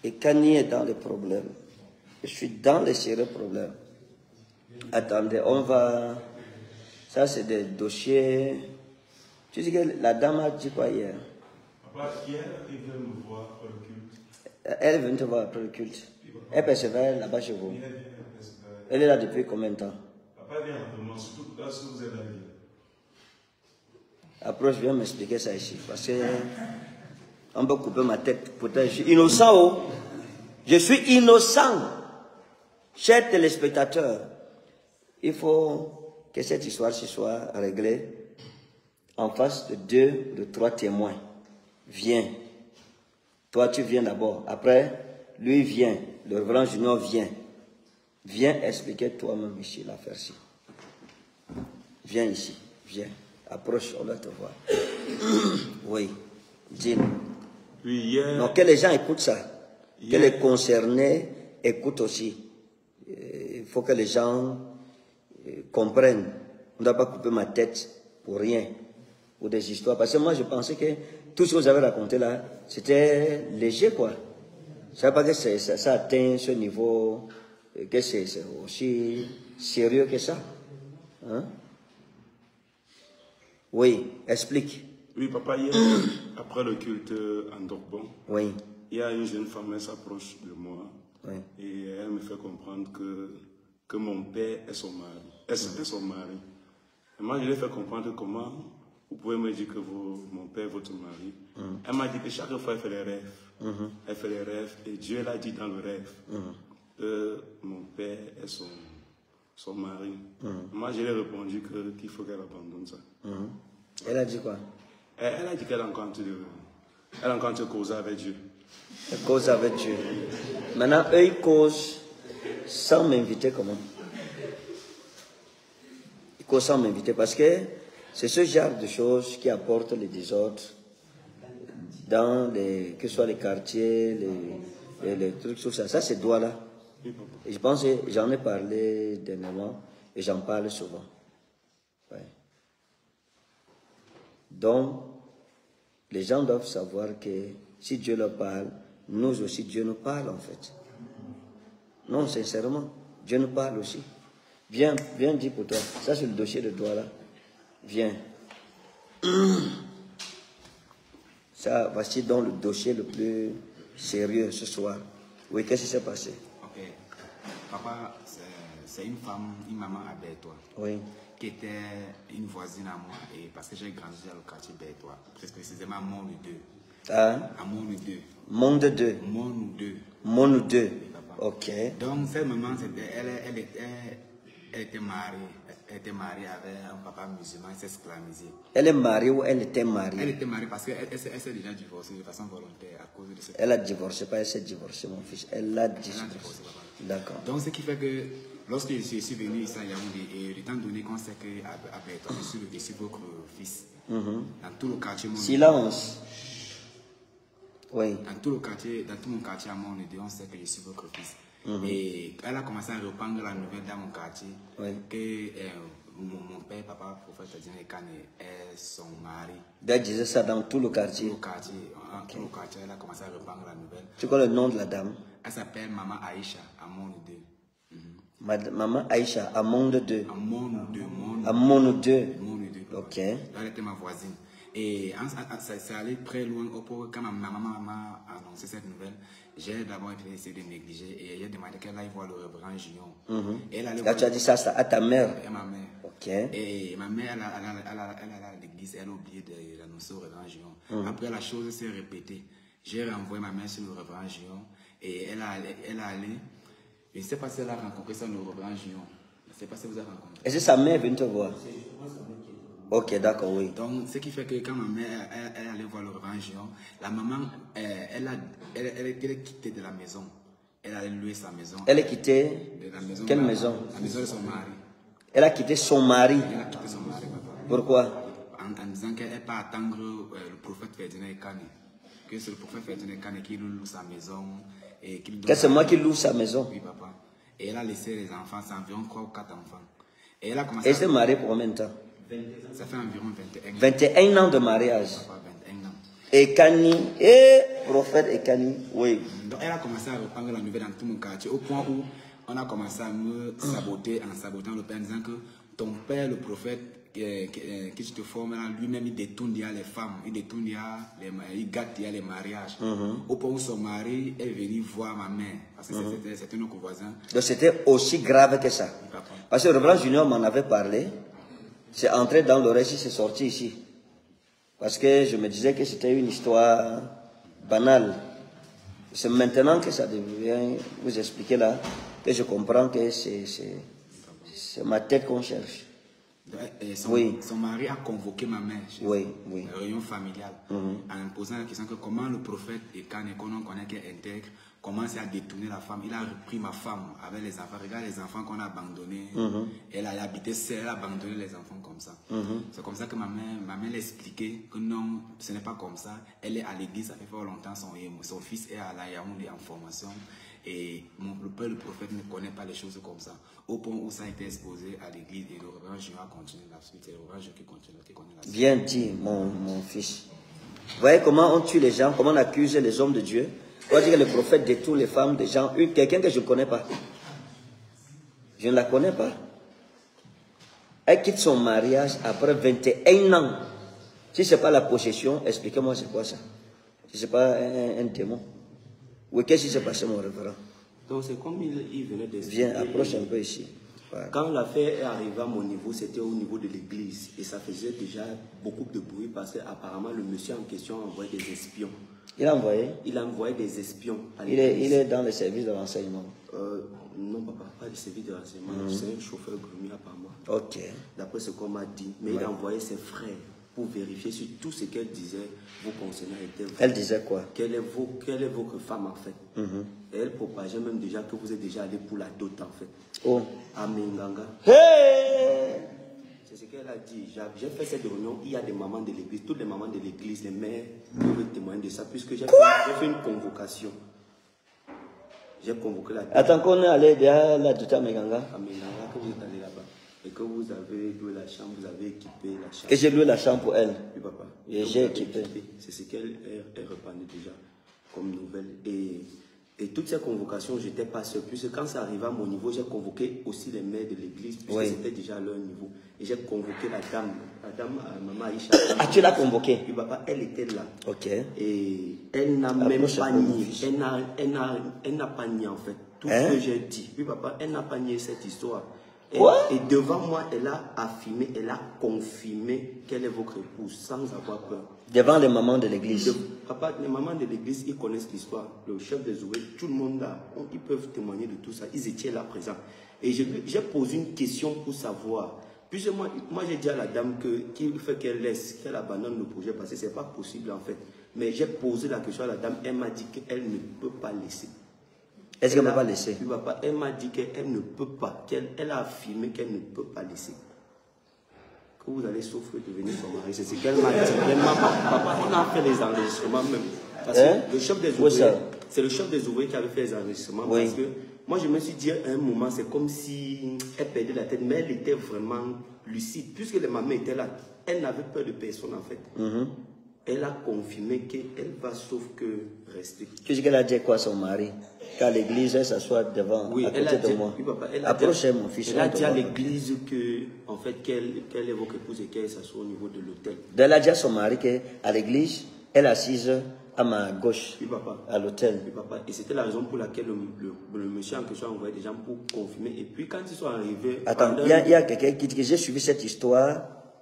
Et Kanye est dans les problèmes. Je suis dans les sérieux problèmes. Attendez, on va... Ça, c'est des dossiers... Tu sais que la dame a dit quoi hier? Papa, hier, elle vient me voir après le culte. Elle vient te voir après le culte. Elle persévère là-bas chez vous. Elle est là depuis combien de temps? Papa vient vraiment, surtout là, si vous êtes là. Approche, viens m'expliquer ça ici. Parce que... On peut couper ma tête. Pourtant, je suis innocent. Oh. Je suis innocent. Chers téléspectateurs, il faut que cette histoire soit réglée en face de 2, de 3 témoins. Viens. Toi, tu viens d'abord. Après, lui vient. Le révérend Junior vient. Viens expliquer toi-même ici l'affaire-ci. Viens ici. Viens. Approche, on va te voir. Oui. Dis-nous. Oui, hier... Donc, que les gens écoutent ça. Que les concernés écoutent aussi. Il faut que les gens comprennent. On ne doit pas couper ma tête pour rien. Pour des histoires. Parce que moi, je pensais que tout ce que vous avez raconté là, c'était léger, quoi. Je ne savais pas que ça atteint ce niveau, que c'est aussi sérieux que ça. Hein? Oui, explique. Oui, papa, hier, après le culte en Dorban, oui. Il y a une jeune femme, elle s'approche de moi. Oui. Et elle me fait comprendre que mon père est son mari. Est son mari. Et moi, je lui ai fait comprendre comment vous pouvez me dire que mon père est votre mari. Elle m'a dit que chaque fois, elle fait les rêves. Elle fait les rêves. Et Dieu l'a dit dans le rêve que mon père est son mari. Moi, je lui ai répondu qu'il faut qu'elle abandonne ça. Elle a dit quoi? Elle a dit qu'elle rencontre causer avec Dieu. Elle cause avec Dieu. Maintenant, eux, ils causent sans m'inviter comment? Ils causent sans m'inviter parce que c'est ce genre de choses qui apportent les désordres dans que ce soit les quartiers, les trucs, tout ça. Ça, c'est droit là. Et je pense que j'en ai parlé dernièrement et j'en parle souvent. Ouais. Donc, les gens doivent savoir que si Dieu leur parle, nous aussi, Dieu nous parle en fait. Non, sincèrement, Dieu nous parle aussi. Viens, viens dire pour toi. Ça, c'est le dossier de toi là. Viens. Ça, voici donc le dossier le plus sérieux ce soir. Oui, qu'est-ce qui s'est passé? Ok. Papa, c'est une femme, une maman à Bertois. Oui. Qui était une voisine à moi. Et parce que j'ai grandi dans le quartier Bertois. Plus précisément à Monde 2. Hein? À Monde 2. Monde 2. Monde 2. Monde 2. Oui, papa. Ok. Donc, cette maman, elle était mariée. Elle était mariée avec un papa musulman, elle s'est esclamisée. Elle est mariée ou elle était mariée? Elle était mariée parce qu'elle s'est déjà divorcée de façon volontaire à cause de cette... Elle a divorcé, pas elle s'est divorcée, mon fils. Elle a divorcé. D'accord. Donc, ce qui fait que lorsque je suis venu ici à Yaoundé, et étant donné qu'on sait qu'à Bertois, je suis votre fils, dans tout le quartier... Silence. Oui. Dans tout mon quartier à Monde-deux, on sait que je suis votre fils. Et elle a commencé à répandre la nouvelle dans mon quartier que mon père, papa, prophète Adjane Kane, est son mari. Elle disait ça dans tout le quartier. Tout le quartier, elle a commencé à répandre la nouvelle. Tu connais le nom de la dame? Elle s'appelle Maman Aïcha à Monde-deux. Maman Aïcha à Monde-deux. À Monde-deux. À Monde-deux. Ok. Elle était ma voisine. Et ça allait très loin. Quand ma maman m'a annoncé cette nouvelle, j'ai d'abord essayé de négliger et j'ai demandé qu'elle aille voir le révérend Junior. Là, tu as dit ça à ta mère? À ma mère. Ok. Et ma mère, elle a l'église, elle a oublié d'annoncer au révérend Junior. Après, la chose s'est répétée. J'ai renvoyé ma mère sur le révérend Junior et elle est allée. Je ne sais pas si elle a rencontré ça, le révérend Junior. Je ne sais pas si vous avez rencontré. Est-ce que sa mère vient te voir? Ok, d'accord, oui. Donc, ce qui fait que quand ma mère est allée voir le révérend Junior, la maman, elle était quittée de la maison. Elle allait louer sa maison. Elle est quittée de la maison. Quelle maison? La maison de son mari. Elle a quitté son mari. Elle a quitté son mari, papa. Pourquoi? En disant qu'elle ne peut pas attendre le prophète Ferdinand Kane. Que c'est le prophète Ferdinand Kane qui loue sa maison. Que c'est moi qui loue sa maison? Oui, papa. Et elle a laissé les enfants, c'est environ 3 ou 4 enfants. Et elle a commencé. Elle s'est mariée pour combien de temps? Ça fait environ 21 ans. 21 ans de mariage. Papa, 21 ans. Ekani, prophète Ekani, oui. Donc elle a commencé à reprendre la nouvelle dans tout mon quartier, au point où on a commencé à me saboter en sabotant le père en disant que ton père, le prophète, qui te forme là, lui-même il détourne les femmes, il détourne il gâte les mariages. Au point où son mari est venu voir ma mère, parce que c'était notre voisin. Donc c'était aussi grave que ça. Parce que le Reverend Junior m'en avait parlé, c'est entré dans l'oreille, c'est sorti ici. Parce que je me disais que c'était une histoire banale. C'est maintenant que ça devient, vous expliquer là, que je comprends que c'est ma tête qu'on cherche. Son mari a convoqué ma mère chez la réunion familiale en posant la question que comment le prophète Ekane, qu'on connaît qu'elle intègre, commence à détourner la femme. Il a repris ma femme avec les enfants. Regarde les enfants qu'on a abandonnés. Elle a habité seule, elle a abandonné les enfants comme ça. C'est comme ça que ma mère l'expliquait que non, ce n'est pas comme ça. Elle est à l'église, ça fait fort longtemps, son fils est à la Yaoundé en formation. Et le père, le prophète ne connaît pas les choses comme ça. Au point où ça a été exposé à l'église et le Reverend Junior a continué la suite. C'est le Reverend Junior qui continue la suite. Bien dit, mon fils. Vous voyez comment on tue les gens, comment on accuse les hommes de Dieu. On va dire que le prophète détourne les femmes des gens. Quelqu'un que je ne connais pas. Je ne la connais pas. Elle quitte son mariage après 21 ans. Si ce n'est pas la possession, expliquez-moi c'est quoi ça. Si ce n'est pas un démon. Oui, qu'est-ce qui s'est passé, mon révérend? Donc c'est comme il venait d'expliquer. Viens, approche un peu ici. Voilà. Quand l'affaire est arrivée à mon niveau, c'était au niveau de l'église. Et ça faisait déjà beaucoup de bruit parce qu'apparemment le monsieur en question envoyait des espions. Il a envoyé? Il a envoyé des espions à l'église. Il est dans le service de renseignement? Non, papa, pas le service de renseignement. C'est un chauffeur gremier apparemment. Ok. D'après ce qu'on m'a dit. Mais il a envoyé ses frères pour vérifier si tout ce qu'elle disait vous concernant était vrai. Elle disait quoi? Quelle est votre femme en fait? Et elle propageait même déjà que vous êtes déjà allé pour la dot en fait. Oh. À Menganga. Hey! C'est ce qu'elle a dit. J'ai fait cette réunion, il y a des mamans de l'église, toutes les mamans de l'église, les mères peuvent témoigner de ça, puisque j'ai fait une convocation. J'ai convoqué la dot. Attends qu'on est allé derrière la dot à Menganga. À Menganga, que vous êtes allé là-bas. Et que vous avez loué la chambre, vous avez équipé la chambre. Et j'ai loué la chambre pour elle. Oui, papa. Et j'ai équipé. C'est ce qu'elle est répandue déjà comme nouvelle. Et toutes ces convocations, je n'étais pas seul. Puisque quand ça arrivait à mon niveau, j'ai convoqué aussi les mères de l'église, puisque c'était déjà à leur niveau. Et j'ai convoqué la dame maman Aïcha. Ah, tu l'as convoquée? Oui, papa, elle était là. Ok. Et elle n'a même pas nié. Elle n'a pas nié en fait. Tout ce que j'ai dit. Oui, papa, elle n'a pas nié cette histoire. Et devant moi, elle a affirmé, elle a confirmé qu'elle est votre épouse sans avoir peur. Devant les mamans de l'église. Papa, les mamans de l'église, ils connaissent l'histoire. Le chef des ouvriers, tout le monde là, ils peuvent témoigner de tout ça. Ils étaient là présents. Et j'ai posé une question pour savoir. Puis moi j'ai dit à la dame qu'il fait qu'elle laisse, qu'elle abandonne le projet parce que ce n'est pas possible en fait. Mais j'ai posé la question à la dame, elle m'a dit qu'elle ne peut pas laisser. Est-ce qu'elle ne peut pas laisser? Oui, papa, elle m'a dit qu'elle ne peut pas, elle a affirmé qu'elle ne peut pas laisser. Que vous allez souffrir de devenir son mari. C'est ce qu'elle m'a dit. Mais maman, papa, on a fait les enregistrements même. Parce que le chef des ouvriers, c'est le chef des ouvriers qui avait fait les enregistrements. Parce que moi, je me suis dit à un moment, c'est comme si elle perdait la tête, mais elle était vraiment lucide. Puisque les mamans étaient là, elle n'avait peur de personne en fait. Elle a confirmé qu'elle va sauf que rester. Puisqu'elle a dit quoi à son mari? Qu'à l'église, elle s'assoit devant, à côté de moi. Oui, papa, approchez mon fils. Elle a dit à l'église qu'en fait, qu'elle est votre épouse et qu'elle s'assoit au niveau de l'autel. Elle a dit à son mari qu'à l'église, elle est assise à ma gauche, oui, papa. À l'autel. Oui, papa. Et c'était la raison pour laquelle le monsieur en question a envoyé des gens pour confirmer. Et puis quand ils sont arrivés... Attends, il y a quelqu'un qui dit que j'ai suivi cette histoire.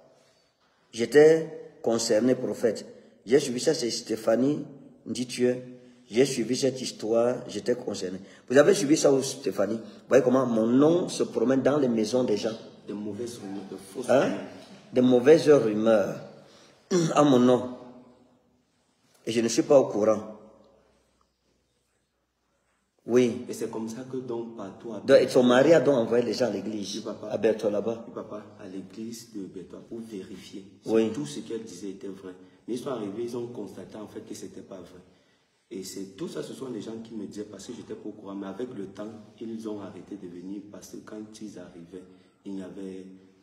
J'étais concerné, prophète. J'ai suivi ça, c'est Stéphanie Nditue. J'ai suivi cette histoire, j'étais concerné. Vous avez suivi ça, Stéphanie? Vous voyez comment mon nom se promène dans les maisons des gens. De mauvaises rumeurs, de fausses rumeurs. De mauvaises rumeurs à mon nom. Et je ne suis pas au courant. Oui. Et c'est comme ça que donc partout... Et son mari a donc envoyé les gens à l'église, à Berthoud là-bas. Oui, papa, à l'église de Berthoud pour vérifier si tout ce qu'elle disait était vrai. Mais ils sont arrivés, ils ont constaté en fait que ce n'était pas vrai. Et tout ça, ce sont les gens qui me disaient, parce que j'étais pas au courant, mais avec le temps, ils ont arrêté de venir parce que quand ils arrivaient, il n'y avait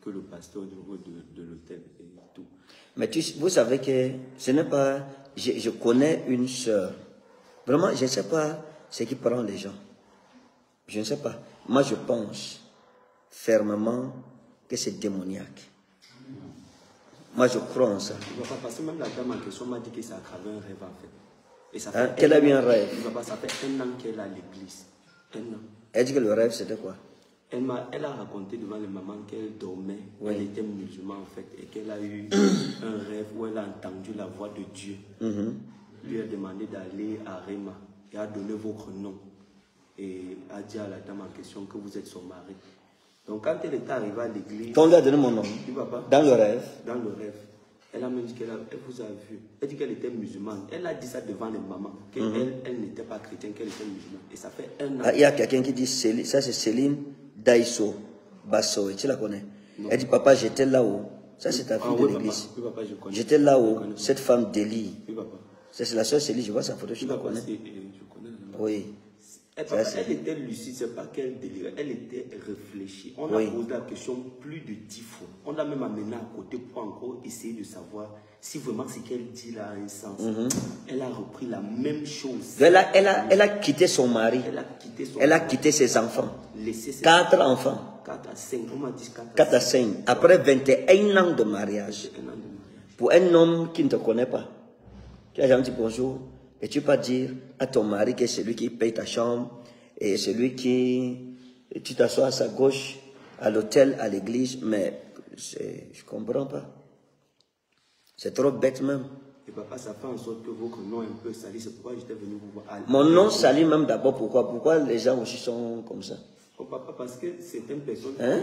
que le pasteur au niveau de l'hôtel et tout. Mais vous savez que ce n'est pas... Je connais une sœur. Vraiment, je ne sais pas ce qui prend les gens. Je ne sais pas. Moi, je pense fermement que c'est démoniaque. Moi, je crois en ça. Parce que même la dame en question m'a dit que ça a travers un rêve en fait. Et ça fait Hein? Qu'elle a eu un rêve. Ça fait 1 an qu'elle est à l'église. 1 an. Elle dit que le rêve, c'était quoi? Elle a raconté devant les mamans qu'elle dormait, Oui. elle était musulmane en fait, et qu'elle a eu un rêve où elle a entendu la voix de Dieu. Lui a demandé d'aller à Réma et a donné votre nom. Et a dit à la dame en question que vous êtes son mari. Donc quand elle est arrivée à l'église... Quand on lui a donné mon nom, dans le rêve. Dans le rêve. Elle a même dit qu'elle vous a vu. Elle dit qu'elle était musulmane. Elle a dit ça devant les mamans, qu'elle elle n'était pas chrétienne, qu'elle était musulmane. Et ça fait 1 an. Ah, il y a quelqu'un qui dit, ça c'est Céline Daiso Basso, tu la connais? Non. Elle dit, papa, j'étais là-haut. Ça c'est ta fille de l'église. Oui, papa, je connais. J'étais là-haut, cette femme d'Élie. Oui, papa. C'est la soeur Céline, je vois sa photo, je la connais. Je connais. Oui. Elle était lucide, c'est pas qu'elle délirait, elle était réfléchie. On a posé la question plus de 10 fois. On l'a même amené à côté pour encore essayer de savoir si vraiment ce qu'elle dit là a un sens. Elle a repris la même chose. Elle a quitté son mari. Elle a quitté ses enfants. 4 enfants. 4 à 5. On m'a dit 4 à 5. Après 21 ans de mariage. Pour un homme qui ne te connaît pas, qui a jamais dit bonjour, et tu peux pas dire à ton mari que c'est lui qui paye ta chambre, et c'est lui qui... Tu t'assois à sa gauche, à l'hôtel, à l'église, mais je comprends pas. C'est trop bête même. Et papa, ça fait en sorte que votre nom est un peu sali, c'est pourquoi j'étais venu vous voir. Mon nom sali même d'abord, pourquoi? Pourquoi les gens aussi sont comme ça? Oh papa, parce que certaines personnes... Hein?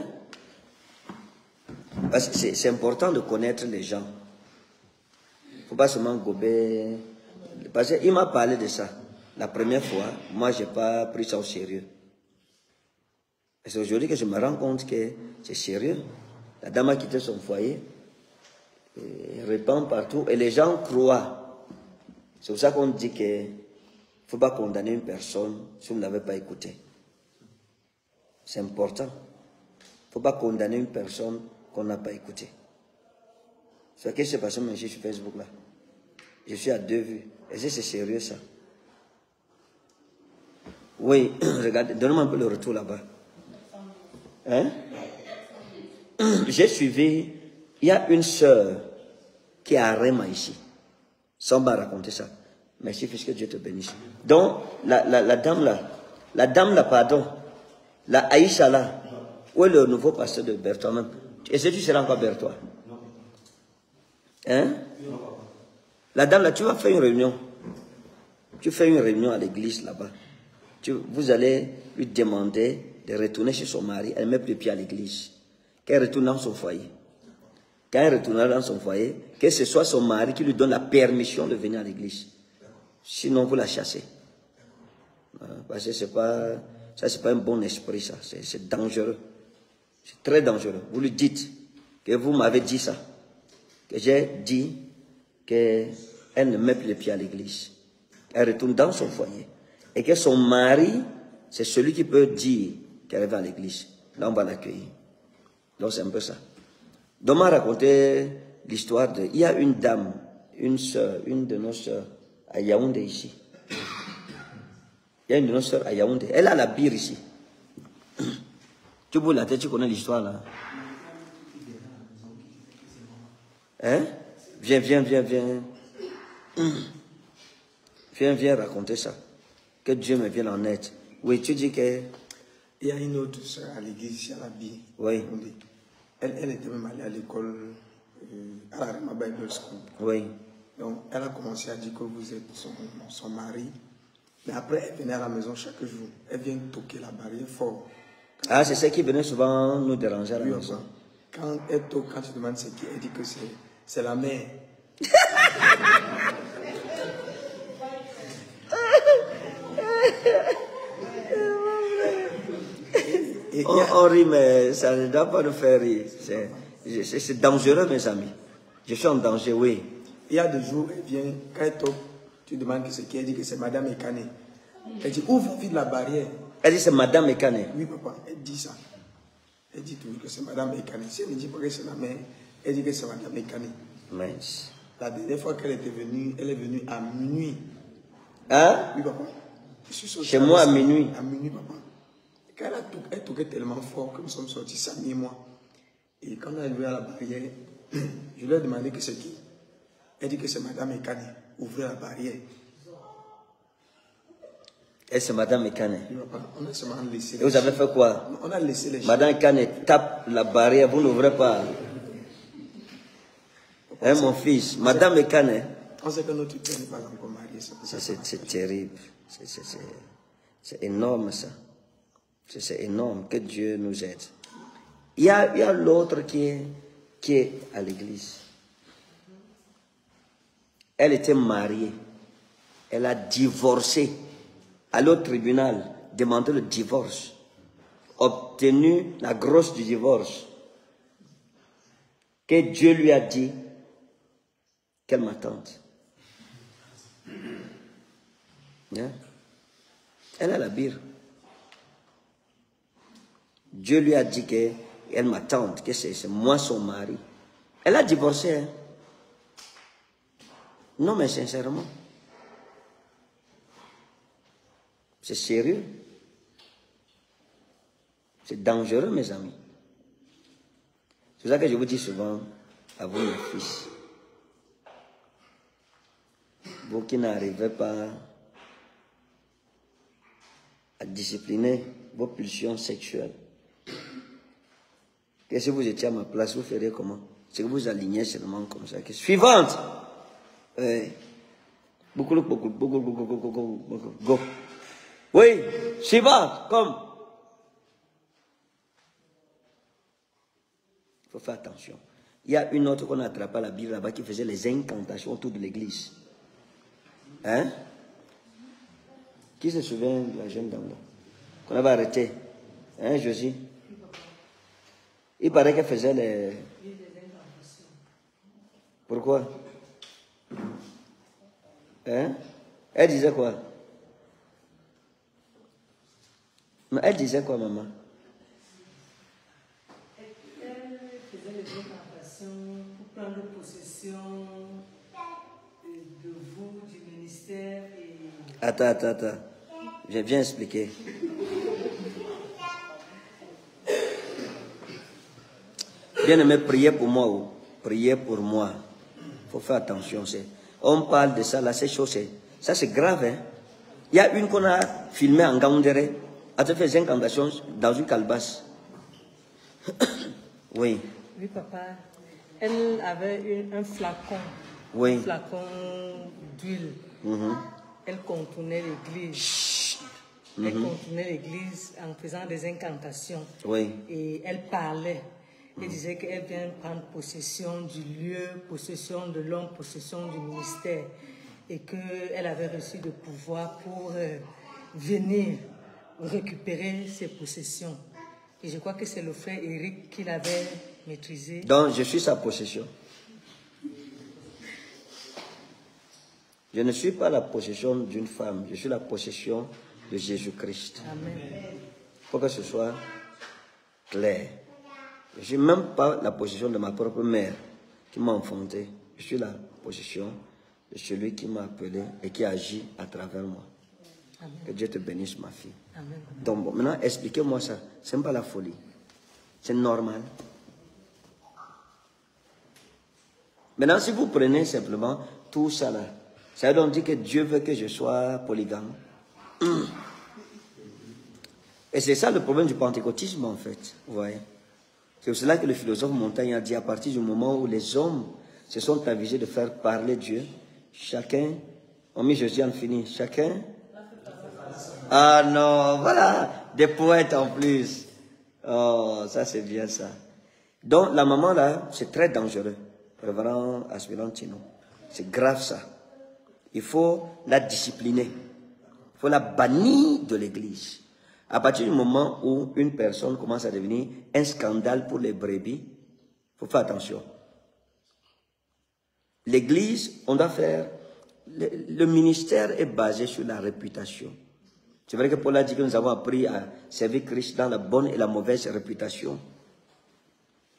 Parce que c'est important de connaître les gens. Il ne faut pas seulement gober... Parce qu'il m'a parlé de ça. La première fois, moi, je n'ai pas pris ça au sérieux. Et c'est aujourd'hui que je me rends compte que c'est sérieux. La dame a quitté son foyer, et répand partout, et les gens croient. C'est pour ça qu'on dit qu'il ne faut pas condamner une personne si vous ne l'avez pas écouté. C'est important. Il ne faut pas condamner une personne qu'on n'a pas écoutée. C'est ce qui s'est passé maintenant sur Facebook là. Je suis à 2 vues. Et c'est sérieux ça. Oui, regardez, donne-moi un peu le retour là-bas. Hein? J'ai suivi, il y a une sœur qui est à Réma ici. Ça, on m'a raconté ça. Merci, fils, que Dieu te bénisse. Donc, la dame là, pardon, la Aïcha là, où est le nouveau pasteur de Berthois même? Est-ce que tu seras encore Berthois? Hein? La dame là, tu vas faire une réunion. Tu fais une réunion à l'église là-bas. Vous allez lui demander de retourner chez son mari. Elle ne met plus les pieds à l'église. Qu'elle retourne dans son foyer. Quand elle retournera dans son foyer, que ce soit son mari qui lui donne la permission de venir à l'église. Sinon, vous la chassez. Parce que c'est pas un bon esprit, ça. C'est dangereux. C'est très dangereux. Vous lui dites que vous m'avez dit ça. Que j'ai dit qu'elle ne met plus les pieds à l'église. Elle retourne dans son foyer. Et que son mari, c'est celui qui peut dire qu'elle va à l'église. Là, on va l'accueillir. Donc, c'est un peu ça. Donc, on m'a raconté l'histoire de... Il y a une dame, une sœur, une de nos sœurs, à Yaoundé ici. Il y a une de nos sœurs à Yaoundé. Elle a la bire ici. Tu bouges la tête, tu connais l'histoire là. Hein? Viens. Viens raconter ça. Que Dieu me vienne en aide. Oui, tu dis que... Il y a une autre soeur à l'église ici à la Bille. Oui. Elle était même allée à l'école, à la Rema Bible School. Oui. Donc, elle a commencé à dire que vous êtes son mari. Mais après, elle venait à la maison chaque jour. Elle vient toquer la barrière fort. Ah, c'est celle qui venait souvent nous déranger à la maison. Quand elle toque, quand tu demandes c'est qui, elle dit que c'est la mère. On rit, mais ça ne doit pas nous faire rire. C'est dangereux, mes amis. Je suis en danger, oui. Il y a des jours, elle vient, quand elle toque, tu demandes que c'est qui, elle dit que c'est Madame Ekane. Elle dit, ouvre vite la barrière. Elle dit c'est Madame Ekane. Oui, papa, elle dit ça. Elle dit toujours que c'est Madame Ekani. Si elle ne dit pas que c'est la mère, elle dit que c'est Madame Ekani. Mince. La dernière fois qu'elle était venue, elle est venue à minuit. Hein? Oui, papa. Je suis sorti Chez moi à minuit. À minuit, papa. Et quand elle toquait tellement fort que nous sommes sortis, Samy et moi. Et quand on est arrivé à la barrière, je lui ai demandé que c'est qui. Elle dit que c'est Madame Ekani. Ouvrez la barrière. Et c'est Madame Ekane. Oui, papa. On a seulement laissé. Et vous avez fait quoi? On a laissé les Madame Ekane tape la barrière, vous n'ouvrez pas. Hein, mon fils? Madame Ekane. On sait que notre père n'est pas encore marié. C'est terrible. C'est énorme ça. C'est énorme. Que Dieu nous aide. Il y a l'autre qui est à l'église. Elle était mariée. Elle a divorcé. Allé au tribunal, demandé le divorce. Obtenu la grosse du divorce. Que Dieu lui a dit qu'elle m'attende. Hein? Elle a la bire. Dieu lui a dit qu'elle m'attende, que c'est moi son mari. Elle a divorcé. Hein? Non, mais sincèrement. C'est sérieux. C'est dangereux, mes amis. C'est pour ça que je vous dis souvent à vous, mes fils. Vous qui n'arrivez pas à discipliner vos pulsions sexuelles. Et si vous étiez à ma place, vous feriez comment? C'est que vous alignez seulement comme ça. Suivante. Beaucoup. Go. Oui, suivante, comme. Il faut faire attention. Il y a une autre qu'on a attrapé à la Bible là-bas qui faisait les incantations autour de l'église. Hein? Qui se souvient de la jeune dame là? Qu'on avait arrêté? Hein, Josie? Il paraît qu'elle faisait les... Pourquoi? Hein? Elle disait quoi? Mais elle disait quoi, maman? Elle faisait les incantations pour prendre possession de vous, du ministère et... Attends. Je viens expliquer. Bien-aimé, priez pour moi ou priez pour moi. Il faut faire attention. On parle de ça, là, ces choses, ça c'est grave. Hein? Il y a une qu'on a filmée en Gaoundéré. Elle a fait des incantations dans une calebasse. Oui. Oui, papa. Elle avait un flacon. Oui. Un flacon d'huile. Elle contournait l'église. Elle contournait l'église en faisant des incantations. Oui. Et elle parlait. Elle disait qu'elle vient prendre possession du lieu, possession de l'homme, possession du ministère. Et qu'elle avait reçu le pouvoir pour venir récupérer ses possessions. Et je crois que c'est le frère Eric qui l'avait maîtrisé. Donc, je suis sa possession. Je ne suis pas la possession d'une femme, je suis la possession de Jésus-Christ. Amen. Il faut que ce soit clair. Je ne suis même pas la possession de ma propre mère qui m'a enfanté. Je suis la possession de celui qui m'a appelé et qui agit à travers moi. Amen. Que Dieu te bénisse, ma fille. Amen. Donc, bon, maintenant, expliquez-moi ça. Ce n'est pas la folie. C'est normal. Maintenant, si vous prenez simplement tout ça là, ça veut dire que Dieu veut que je sois polygame. Et c'est ça le problème du pentecôtisme, en fait. Vous voyez? C'est pour cela que le philosophe Montaigne a dit, à partir du moment où les hommes se sont avisés de faire parler Dieu, chacun, on met Josiane fini, chacun... Ah non, voilà, des poètes en plus. Oh, ça c'est bien ça. Donc la maman là, c'est très dangereux. Révérend Aspirantino. C'est grave ça. Il faut la discipliner. Il faut la bannir de l'église. À partir du moment où une personne commence à devenir un scandale pour les brebis, il faut faire attention. L'église, on doit faire... Le ministère est basé sur la réputation. C'est vrai que Paul a dit que nous avons appris à servir Christ dans la bonne et la mauvaise réputation.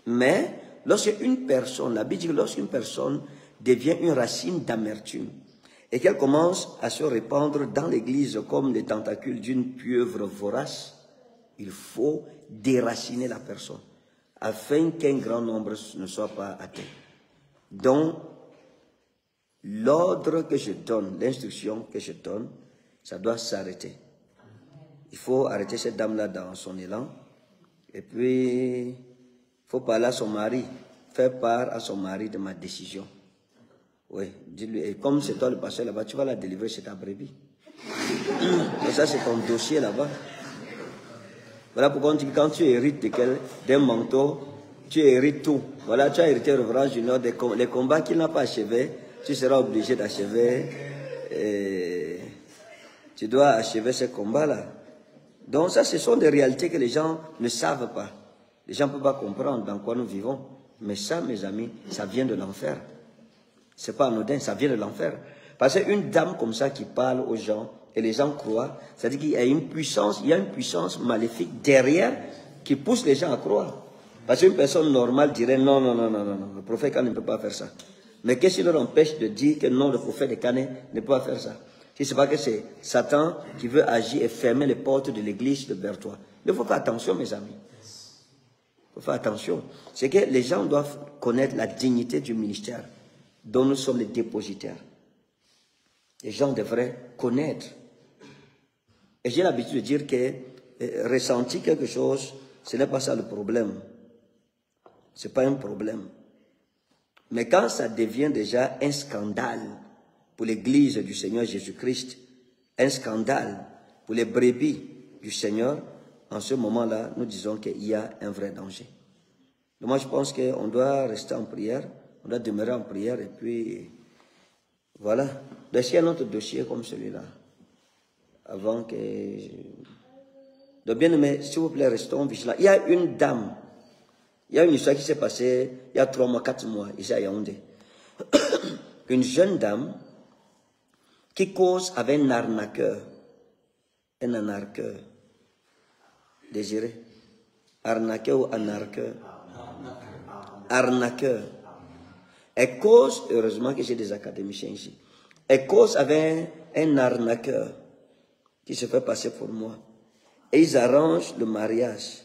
Mais lorsqu'une personne, la Bible dit que lorsqu'une personne devient une racine d'amertume et qu'elle commence à se répandre dans l'église comme les tentacules d'une pieuvre vorace, il faut déraciner la personne afin qu'un grand nombre ne soit pas atteint. Donc, l'ordre que je donne, l'instruction que je donne, ça doit s'arrêter. Il faut arrêter cette dame-là dans son élan. Et puis, il faut parler à son mari, faire part à son mari de ma décision. Oui, dis-lui, et comme c'est toi le pasteur là-bas, tu vas la délivrer chez ta brebis. Et ça, c'est ton dossier là-bas. Voilà pourquoi on dit que quand tu hérites d'un manteau, tu hérites tout. Voilà, tu as hérité le Révérend Junior, les combats qu'il n'a pas achevés, tu seras obligé d'achever. Tu dois achever ces combats-là. Donc ça, ce sont des réalités que les gens ne savent pas. Les gens ne peuvent pas comprendre dans quoi nous vivons. Mais ça, mes amis, ça vient de l'enfer. C'est pas anodin, ça vient de l'enfer. Parce qu'une dame comme ça qui parle aux gens, et les gens croient, c'est-à-dire qu'il y a une puissance, maléfique derrière qui pousse les gens à croire. Parce qu'une personne normale dirait non, le prophète Kane ne peut pas faire ça. Mais qu'est-ce qui leur empêche de dire que non, le prophète Kane ne peut pas faire ça? Si ce n'est pas que c'est Satan qui veut agir et fermer les portes de l'église de Berthois. Il faut faire attention, mes amis. Il faut faire attention. C'est que les gens doivent connaître la dignité du ministère dont nous sommes les dépositaires. Les gens devraient connaître. Et j'ai l'habitude de dire que ressentir quelque chose, ce n'est pas ça le problème. Ce n'est pas un problème. Mais quand ça devient déjà un scandale pour l'église du Seigneur Jésus-Christ, un scandale pour les brebis du Seigneur, en ce moment-là, nous disons qu'il y a un vrai danger. Donc moi, je pense qu'on doit rester en prière, on doit demeurer en prière, et puis, voilà. Est-ce qu'il y a un autre dossier comme celui-là? Avant que... Donc, bien aimé, s'il vous plaît, restons vigilants. Il y a une dame, il y a une histoire qui s'est passée il y a 3 mois, 4 mois, ici à Yaoundé. Une jeune dame qui cause avec un arnaqueur. Un arnaqueur. Désiré? Arnaqueur ou anarqueur? Arnaqueur. Elle cause, heureusement que j'ai des académiciens ici, elle cause avec un arnaqueur qui se fait passer pour moi. Et ils arrangent le mariage.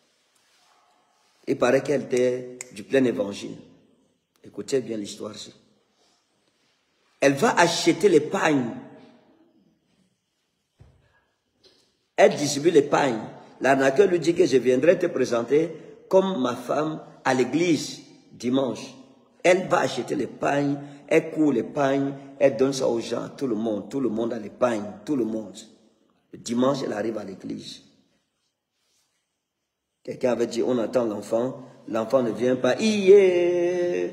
Il paraît qu'elle était du plein évangile. Écoutez bien l'histoire ici. Elle va acheter les pagnes. Elle distribue les pagnes. L'arnaqueur lui dit que je viendrai te présenter comme ma femme à l'église dimanche. Elle va acheter les pagnes, elle coud les pagnes, elle donne ça aux gens, tout le monde a les pagnes, tout le monde. Le dimanche, elle arrive à l'église. Quelqu'un avait dit, on attend l'enfant ne vient pas. Et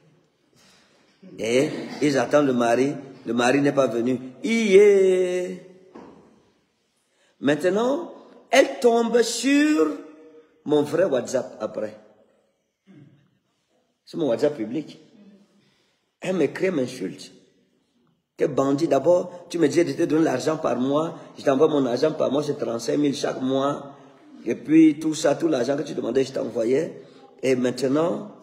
ils attendent le mari n'est pas venu. Maintenant, elle tombe sur mon vrai WhatsApp après. C'est mon WhatsApp public. Elle m'écrit, m'insulte. Que bandit, d'abord, tu me disais de te donner l'argent par mois. Je t'envoie mon argent par mois, c'est 35 000 chaque mois. Et puis tout ça, tout l'argent que tu demandais, je t'envoyais. Et maintenant,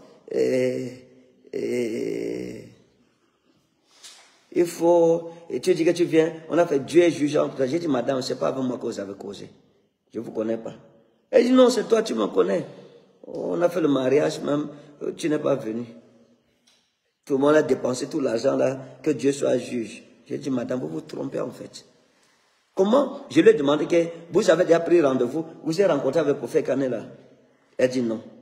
il faut, et tu dis que tu viens, on a fait Dieu est jugeant. J'ai dit, madame, c'est pas avec moi que vous avez causé. Je ne vous connais pas. Elle dit, non, c'est toi, tu me connais. On a fait le mariage même, tu n'es pas venu. Tout le monde a dépensé tout l'argent là, que Dieu soit juge. J'ai dit, madame, vous vous trompez en fait. Comment? Je lui ai demandé que vous avez déjà pris rendez-vous, vous êtes rencontré avec le prophète Kane là. Elle dit non.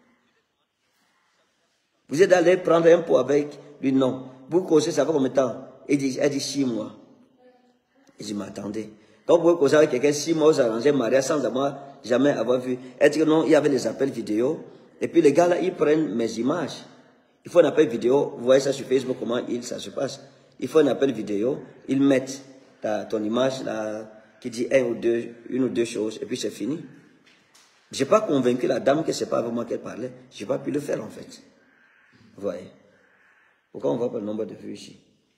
Vous êtes allé prendre un pot avec lui, non. Vous causez ça fait combien de temps? Elle dit 6 mois. Je dis, mais attendez. Quand vous pouvez causer avec quelqu'un 6 mois, vous arrangez mariage sans jamais avoir vu. Elle dit que non, il y avait des appels vidéo. Et puis les gars là, ils prennent mes images. Il faut un appel vidéo. Vous voyez ça sur Facebook, comment ça se passe. Il faut un appel vidéo. Ils mettent ton image là, qui dit une ou deux choses, et puis c'est fini. Je n'ai pas convaincu la dame que ce n'est pas avec moi qu'elle parlait. Je n'ai pas pu le faire en fait. Vous voyez. Pourquoi on voit pas le nombre de vues ici?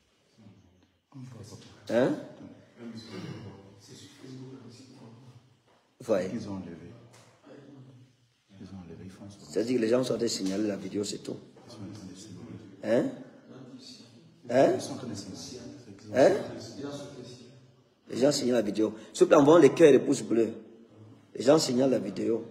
Hein? Vous voyez. Ils ont enlevé. Ils ont enlevé, ils font ça. C'est-à-dire que les gens sont en train de signaler la vidéo, c'est tout. Hein? Hein? Hein? Les gens signalent la vidéo. S'il vous plaît, envoyons les cœurs et les pouces bleus. Les gens signalent la vidéo.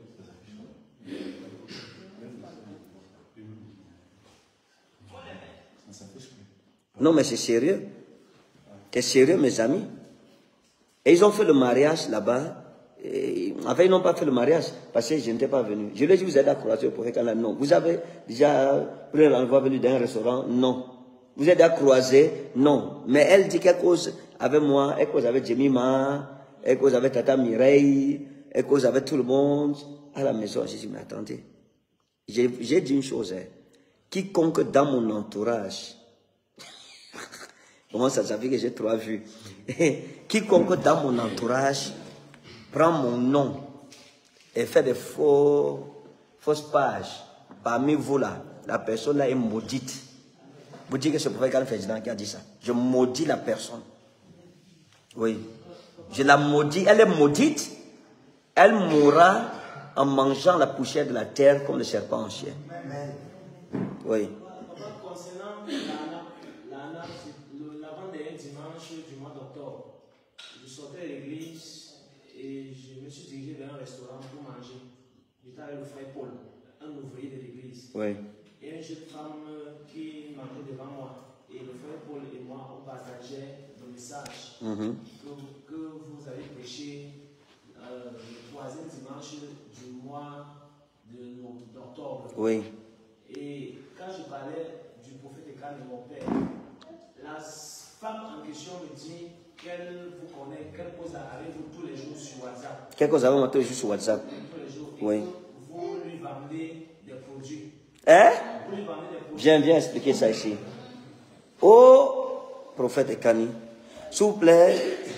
Non, mais c'est sérieux. C'est sérieux, mes amis. Et ils ont fait le mariage là-bas. Enfin, ils n'ont pas fait le mariage parce que je n'étais pas venu. Je leur ai dit, vous êtes à croiser le prophète Allah? Non. Vous avez déjà pris un rendez-vous venu d'un restaurant? Non. Vous êtes à croiser? Non. Mais elle dit quelque chose avec moi, elle cause avec Jemima, elle cause avec Tata Mireille, elle cause avec tout le monde à la maison. J'ai dit, mais attendez. J'ai dit une chose, hein. Quiconque dans mon entourage, comment ça fait que j'ai 3 vues? Quiconque dans mon entourage prend mon nom et fait des fausses pages parmi vous là, la personne là est maudite. Vous dites que c'est le prophète Ferdinand qui a dit ça. Je maudis la personne. Oui. Je la maudis. Elle est maudite. Elle mourra en mangeant la poussière de la terre comme le serpent en chien. Oui. Concernant l'avant-dernier dimanche du mois d'octobre, je sortais de l'église et je me suis dirigé vers un restaurant pour manger. J'étais avec le frère Paul, un ouvrier de l'église. Oui. Et une jeune femme qui mangeait devant moi. Et le frère Paul et moi, on partageait le message que vous avez prêché le 3e dimanche du mois d'octobre. Oui. Et quand je parlais du prophète Ekan de mon père, la femme en question me dit qu'elle vous connaît, qu'elle pose avec vous tous les jours sur WhatsApp. Quelque chose avant tous les jours sur WhatsApp. Tous les jours. Oui. Et vous lui vendez des produits. Hein? Vous lui vendez des produits. Viens expliquer ça ici. Oh, prophète Ekani, s'il vous plaît,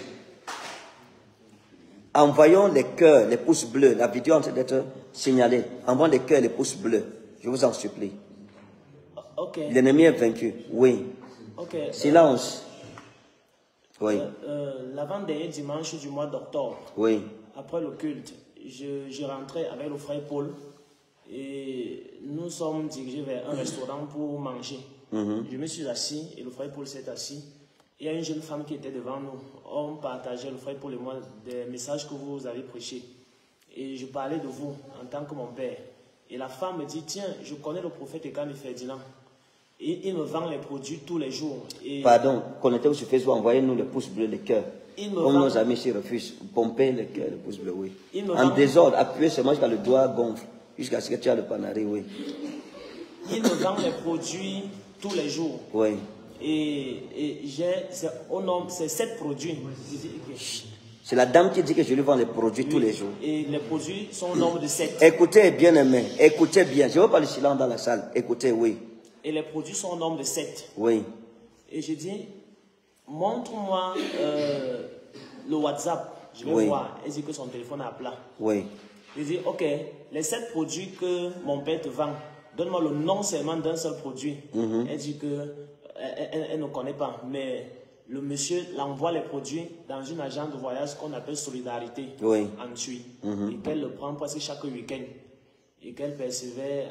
envoyons les cœurs, les pouces bleus. La vidéo est en train d'être signalée. Envoyons les cœurs, les pouces bleus. Je vous en supplie. Ok. L'ennemi est vaincu. Oui. Ok. Silence. Oui. L'avant-dernier dimanche du mois d'octobre, Oui. après le culte, je rentrais avec le frère Paul et nous sommes dirigés vers un restaurant pour manger. Je me suis assis et le frère Paul s'est assis. Il y a une jeune femme qui était devant nous. On partageait, le frère Paul et moi, des messages que vous avez prêchés. Et je parlais de vous en tant que mon père. Et la femme me dit, tiens, je connais le prophète Ekan et Ferdinand. Et il me vend les produits tous les jours. Et Pardon, connectez-vous sur Facebook, envoyez-nous les pouces bleus, les cœurs. Comme nos amis ici refusent, pompez les cœurs, les pouces bleus, oui. En désordre, appuyez seulement jusqu'à le doigt gonfle, jusqu'à ce que tu as le panari, oui. Il me vend les produits tous les jours. Oui. Et c'est 7 produits. C'est la dame qui dit que je lui vends les produits tous les jours. Et les produits sont au nombre de 7. Écoutez, bien aimé, écoutez bien. Je ne veux pas le silence dans la salle. Écoutez, oui. Et les produits sont au nombre de 7. Oui. Et je dis, montre-moi le WhatsApp. Je vais voir. Elle dit que son téléphone est à plat. Oui. Je dis, ok, les 7 produits que mon père te vend, donne-moi le nom seulement d'un seul produit. Elle dit que elle ne connaît pas, mais le monsieur l'envoie les produits dans une agence de voyage qu'on appelle Solidarité en Tui, et qu'elle le prend presque chaque week-end, et qu'elle percevait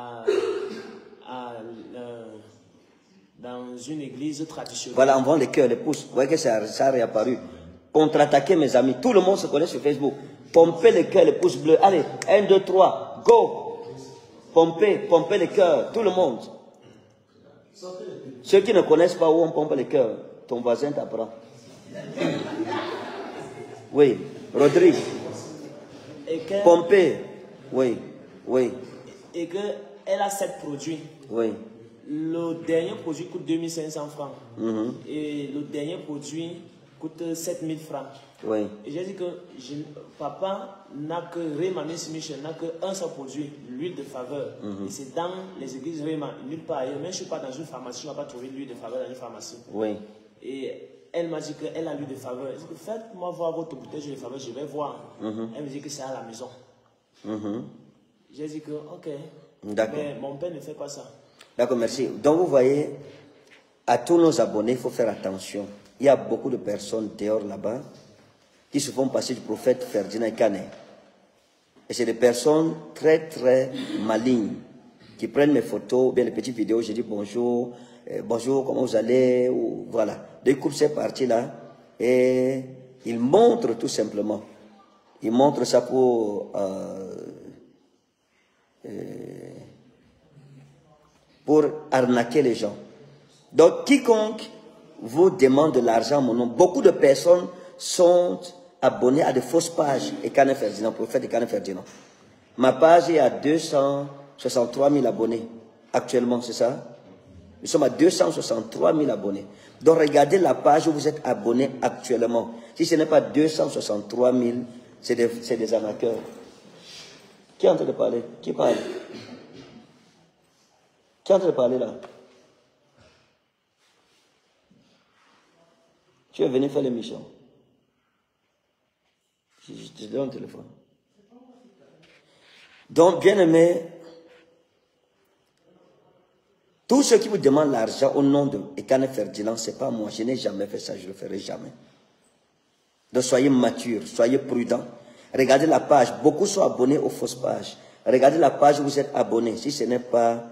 dans une église traditionnelle. Voilà, envoie les cœurs, les pouces. Vous voyez que ça a réapparu. Contre-attaquer, mes amis. Tout le monde se connaît sur Facebook. Pompez les cœurs, les pouces bleus. Allez, 1, 2, 3, go! Pompez les cœurs, tout le monde. Ceux qui ne connaissent pas où on pompe les cœurs, ton voisin t'apprend. Oui, Rodrigue. Pompez. Oui, oui. Et qu'elle a 7 produits. Oui. Le dernier produit coûte 2500 francs. Et le dernier produit coûte 7000 francs. Oui. Et j'ai dit que papa n'a que Réma Michel n'a qu'un seul produit, l'huile de faveur. Et c'est dans les églises Réma, nulle part ailleurs. Même je ne suis pas dans une pharmacie, je ne vais pas trouver l'huile de faveur dans une pharmacie. Oui. Et elle m'a dit qu'elle a l'huile de faveur. Elle dit que faites-moi voir votre bouteille d'huile de faveur, je vais voir. Elle me dit que c'est à la maison. J'ai dit que ok. D'accord. Mais mon père ne fait pas ça. D'accord, merci. Donc vous voyez, à tous nos abonnés, il faut faire attention. Il y a beaucoup de personnes dehors là-bas qui se font passer du prophète Ferdinand Ekane. Et c'est des personnes très, très malignes qui prennent mes photos, bien les petites vidéos, je dis bonjour, bonjour, comment vous allez, ou voilà. Ils coupent ces parties-là et ils montrent tout simplement. Ils montrent ça pour arnaquer les gens. Donc, quiconque vous demande de l'argent, mon nom, beaucoup de personnes sont abonnés à de fausses pages et Canet Ferdinand, prophète de Canet Ferdinand. Ma page est à 263 000 abonnés actuellement, c'est ça? Nous sommes à 263 000 abonnés. Donc regardez la page où vous êtes abonné actuellement. Si ce n'est pas 263 000, c'est des arnaqueurs. Qui est en train de parler? Qui parle? Qui est en train de parler là? Tu es venu faire l'émission. Je te donne le téléphone. Donc, bien aimé, tous ceux qui vous demandent l'argent au nom de Ekane Ferdinand, ce n'est pas moi. Je n'ai jamais fait ça, je ne le ferai jamais. Donc, soyez matures, soyez prudents. Regardez la page. Beaucoup sont abonnés aux fausses pages. Regardez la page où vous êtes abonnés. Si ce n'est pas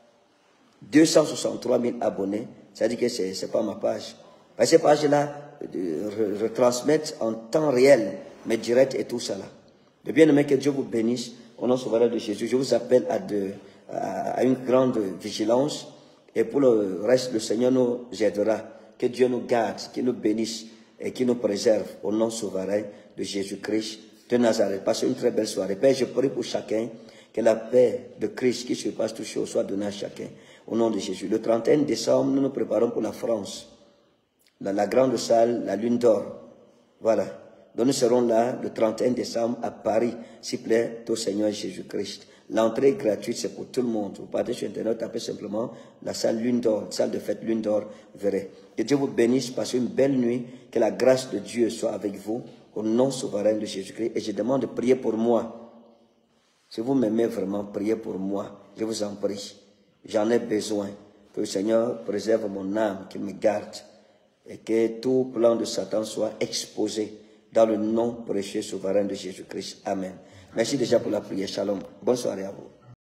263 000 abonnés, ça dit que ce n'est pas ma page. Parce que ces pages-là retransmettent en temps réel mes directs et tout ça là. De bien aimé, que Dieu vous bénisse au nom souverain de Jésus. Je vous appelle à une grande vigilance et pour le reste, le Seigneur nous aidera. Que Dieu nous garde, qu'il nous bénisse et qu'il nous préserve au nom souverain de Jésus-Christ de Nazareth. Passez une très belle soirée. Père, je prie pour chacun que la paix de Christ qui surpasse tout chose soit donnée à chacun au nom de Jésus. Le 31 décembre, nous nous préparons pour la France. Dans la grande salle, la Lune d'Or. Voilà. Donc nous serons là le 31 décembre à Paris, s'il plaît, au Seigneur Jésus-Christ. L'entrée est gratuite, c'est pour tout le monde. Vous partez sur Internet, tapez simplement la salle Lune d'Or, salle de fête Lune d'Or, vous verrez. Que Dieu vous bénisse, passez une belle nuit, que la grâce de Dieu soit avec vous, au nom souverain de Jésus-Christ. Et je demande de prier pour moi. Si vous m'aimez vraiment, priez pour moi. Je vous en prie. J'en ai besoin. Que le Seigneur préserve mon âme, qu'il me garde. Et que tout plan de Satan soit exposé dans le nom précieux souverain de Jésus-Christ. Amen. Merci déjà pour la prière. Shalom. Bonne soirée à vous.